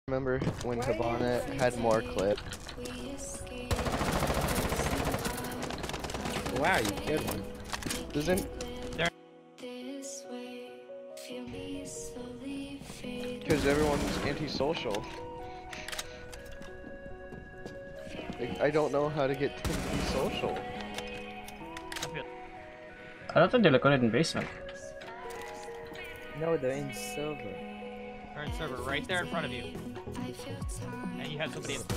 Remember when Hibana had more clip? Wow, you killed one. Doesn't? Because everyone's antisocial. Like, I don't know how to get to be social. I don't think they look good in basement. No, they're in silver. They're in server right there in front of you. And you have somebody in.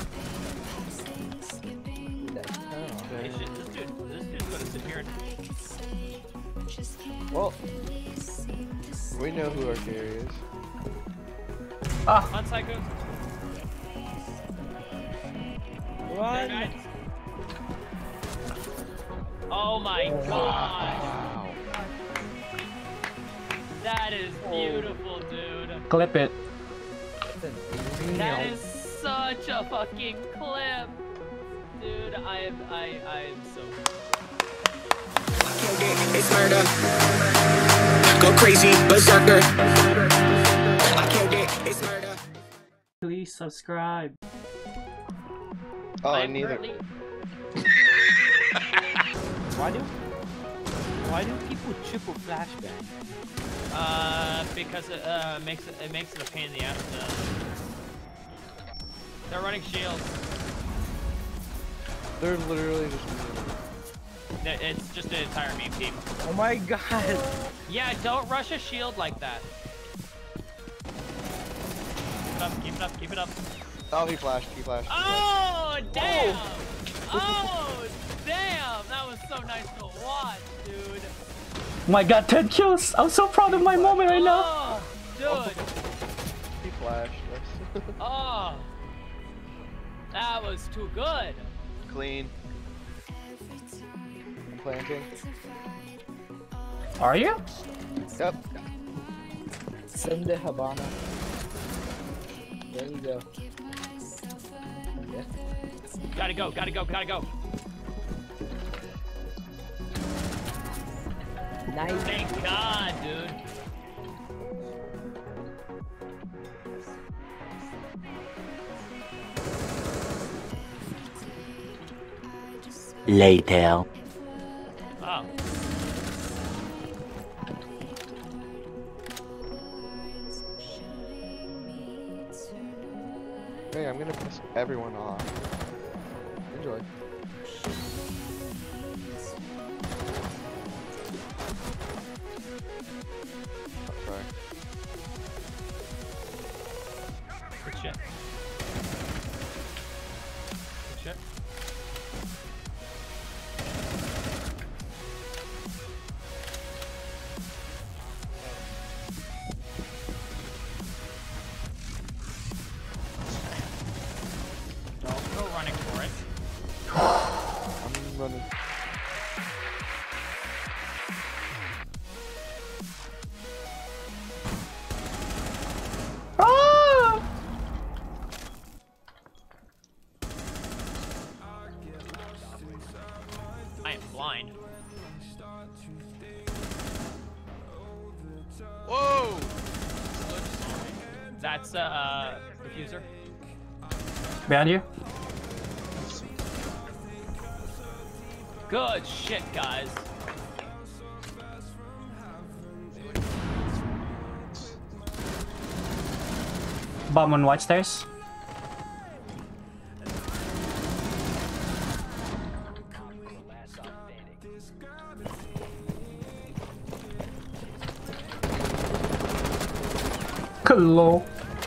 Hey, shit, this dude's gonna sit here and. Well, we know who our carry is. Ah! On psychos. Run! Guys. Oh my god! Wow. That is beautiful, dude. Clip it. That is such a fucking clip, dude. I am so. It's murder. Go crazy, berserker. I killed it. It's murder. Please subscribe. Oh, I'm neither. currently- Why do people triple flashbang? Because it makes it a pain in the ass. They're running shields. They're literally just. It's just an entire meme team. Oh my god! Yeah, don't rush a shield like that. Keep it up, keep it up. Oh, he flashed. He flashed. Oh, damn! Oh, damn! That was so nice to watch, dude. Oh my god, 10 kills! I'm so proud of my moment right now! Oh, dude. He flashed. Oh, that was too good. Clean. Planting. Are you? Yep. Send the Hibana. There you go. Yeah. Gotta go, gotta go, gotta go. Nice. Thank God, dude. Later. Oh. Hey, I'm gonna piss everyone off. Enjoy. Oh, sorry. Good shit. Good shit. Don't go running for it. I'm running. Ah! I am blind. Whoa! That's diffuser. Behind you? Good shit, guys. Bomb on white stairs. Hello.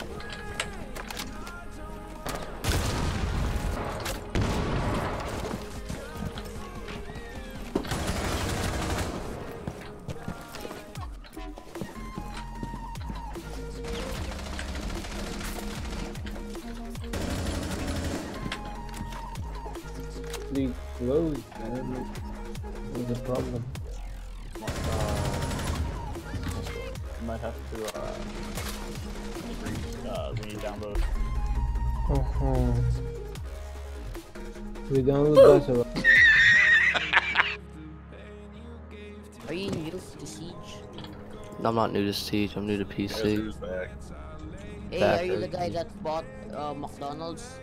They closed, man. What's the problem? Might have to when you download. We download that. Are you new to Siege? I'm not new to Siege, I'm new to PC. Hey, are you the guy that bought McDonald's?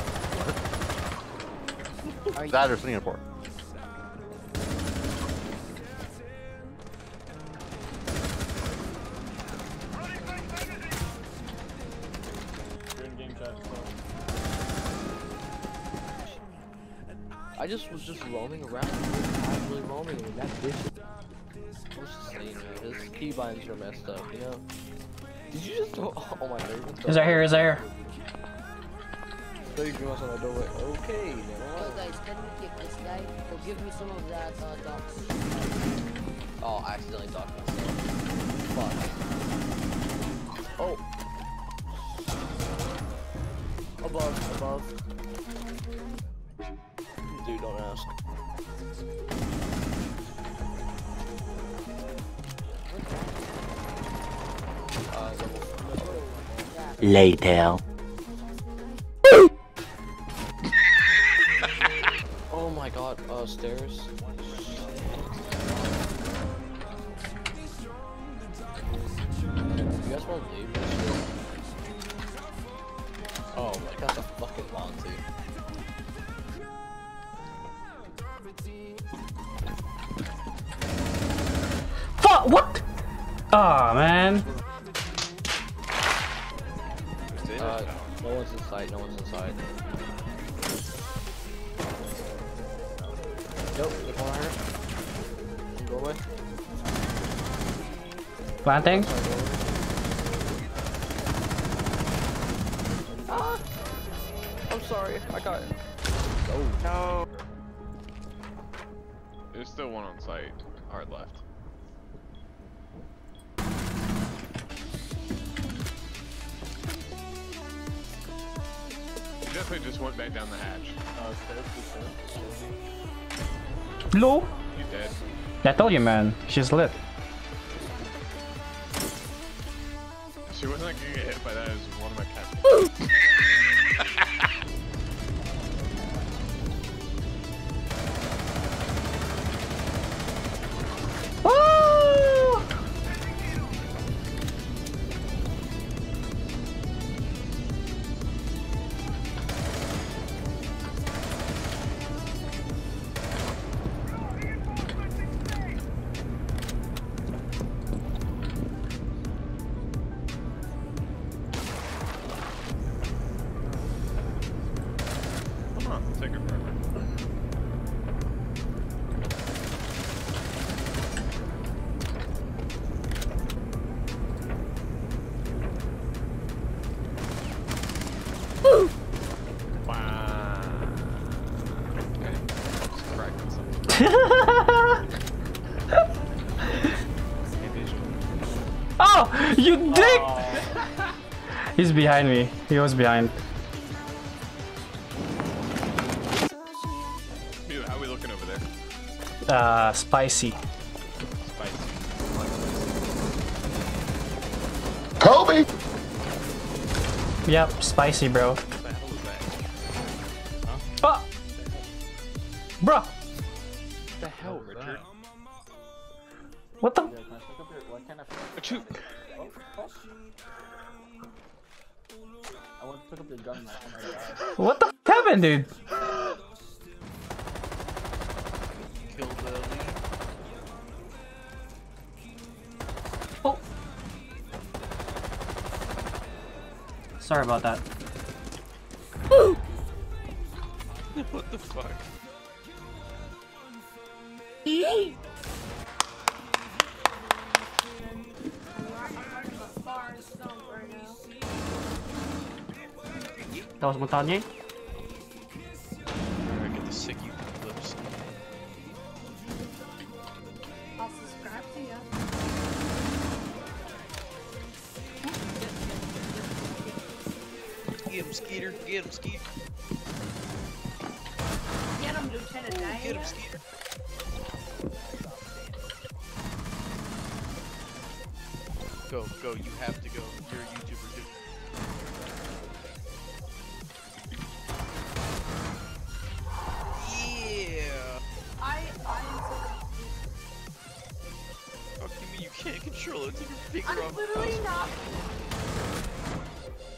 Are you? That or Singapore. You're in game chat. I was just roaming around. Casually roaming and that bitch. I was just saying, man, his keybinds are messed up, you know? Did you just throw? Oh my god. Is there here? Is there? There you go, on the doorway. Okay, never Oh mind. guys, can we kick this guy? Or give me some of that docs. Oh, I accidentally docked myself. Fuck. Oh. Above. Dude, don't ask. Later. Oh my god, stairs. You guys want to leave this shit? Oh my god, that's a fucking Monty. Fuck! What? Aw, man. No one's inside, no one's inside. Nope, the corner. Go away. Planting? Ah! I'm sorry, I got it. Oh. No. There's still one on site. Hard left. He definitely just went back down the hatch. Blue? He's dead. I told you, man. She's lit. She wasn't gonna get hit by that as one of my cats. Come on, take it forever. Wow. Okay. Just cracking something. Oh! You dick! He's behind me. He was behind. Dude, how are we looking over there? Spicy. Spicy. Kobe! Yep, spicy, bro. What the hell is that? Oh! Bro! What the hell, Richard? What the? Achoo! I want to pick up your gun now. Oh my god. What the f happened, dude? Kill the lead. Oh! Sorry about that. What the fuck? That was Montagne? I get the sick lips. I'll subscribe to you. Get him, Skeeter. Get him, Skeeter. Get him, Lieutenant Dan. Get him, Skeeter. Go, go. You have to go. You're a YouTuber, dude. Yeah. I am so Fuck you mean you can't control it? Take your finger I'm off the literally mouse. not.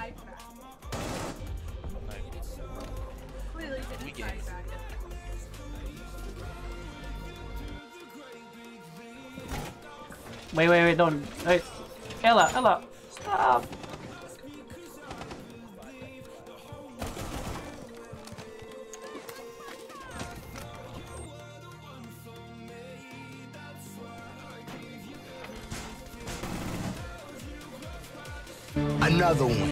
side track. Clearly didn't side track it. Wait, don't. Wait. Ella, stop. Another one.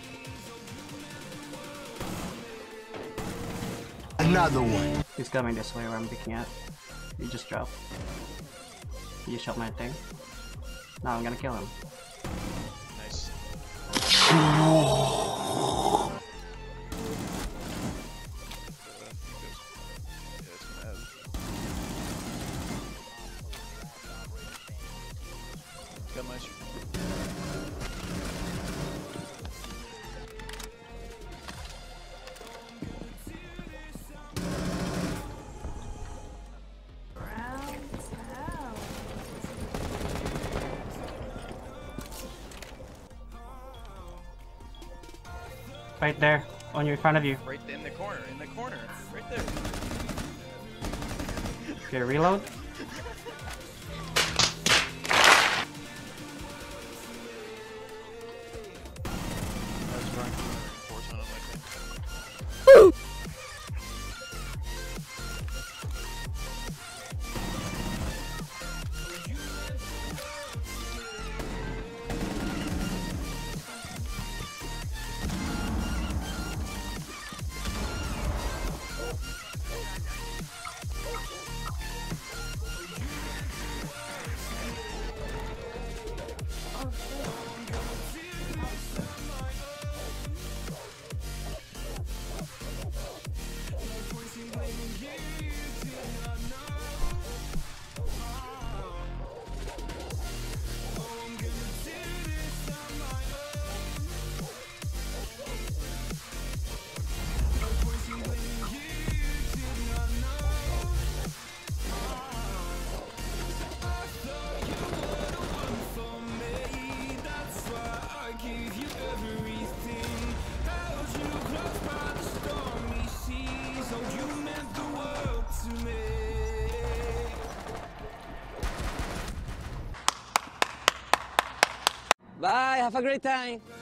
Another one. He's coming this way where I'm picking at. He just dropped. He just shot my thing. Now I'm gonna kill him. Nice. Got my Right there, on your in front of you. right in the corner, right there. Okay, reload. I was running reinforcement on my thing. Bye, have a great time.